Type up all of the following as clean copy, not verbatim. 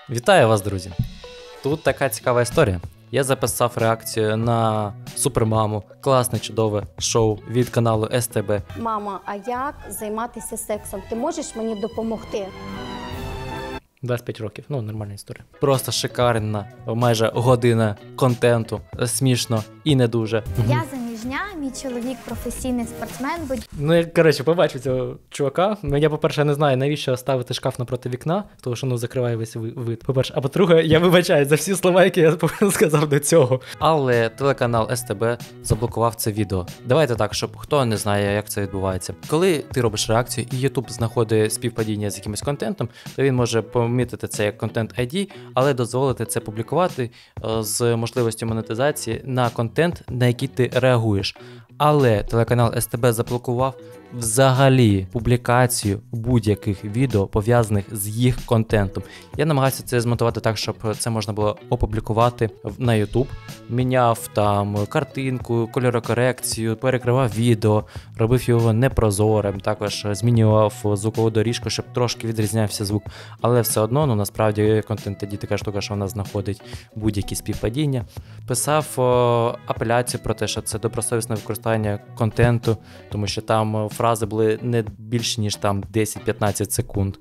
Вітаю вас, друзі! Тут така цікава історія. Я записав реакцію на Супермаму, класне, чудове шоу від каналу СТБ. Мама, а як займатися сексом? Ти можеш мені допомогти? 25 років, нормальна історія. Просто шикарна, майже година контенту, смішно і не дуже. Я заміжня, мій чоловік професійний спортсмен. Я, побачив цього чувака. Я, по-перше, не знаю, навіщо ставити шкаф напроти вікна, тому що закриває весь вид. По-перше, а по-друге, я вибачаю за всі слова, які я сказав до цього. Але телеканал СТБ заблокував це відео. Давайте так, щоб хто не знає, як це відбувається. Коли ти робиш реакцію і YouTube знаходить співпадіння з якимось контентом, то він може помітити це як контент ID, але дозволити це публікувати з можливістю монетизації на контент, на який ти реагуєш. Але телеканал СТБ заблокував взагалі публікацію будь-яких відео, пов'язаних з їх контентом. Я намагався це змонтувати так, щоб це можна було опублікувати на YouTube. Міняв там картинку, кольорокорекцію, перекривав відео, робив його непрозорим, також змінював звукову доріжку, щоб трошки відрізнявся звук. Але все одно, насправді, контент тоді така штука, що вона знаходить будь-які співпадіння. Писав апеляцію про те, що це добросовісне використання контенту, тому що там фрази були не більше, ніж там 10-15 секунд.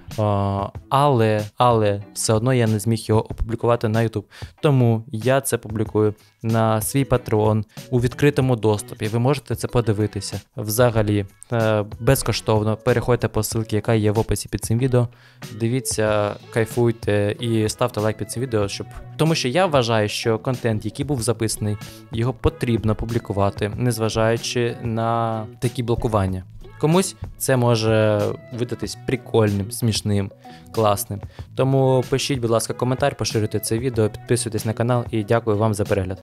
Але все одно я не зміг його опублікувати на YouTube. Тому я це публікую на свій Patreon у відкритому доступі. Ви можете це подивитися взагалі безкоштовно. Переходьте по ссылці, яка є в описі під цим відео. Дивіться, кайфуйте і ставте лайк під цим відео, тому що я вважаю, що контент, який був записаний, його потрібно публікувати, незважаючи на такі блокування. Комусь це може видатись прикольним, смішним, класним. Тому пишіть, будь ласка, коментар, поширюйте це відео, підписуйтесь на канал і дякую вам за перегляд.